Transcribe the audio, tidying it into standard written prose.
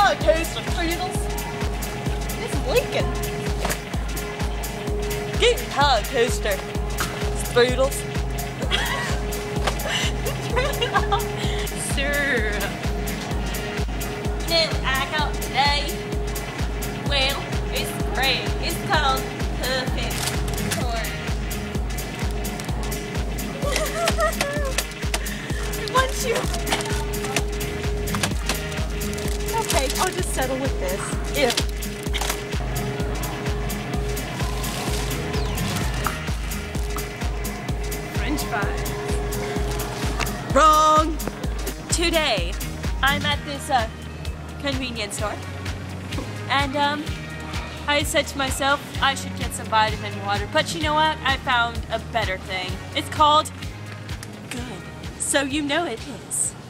power toaster strudels. It's leaking. Get power toaster strudels. Turn it off. Sir. New I got today. Well, it's great. It's called Perfect Corn. I want you. Okay, I'll just settle with this. Ew. French fries. Wrong. Today, I'm at this convenience store, and I said to myself I should get some vitamin water, but you know what? I found a better thing. It's called good. So you know it is.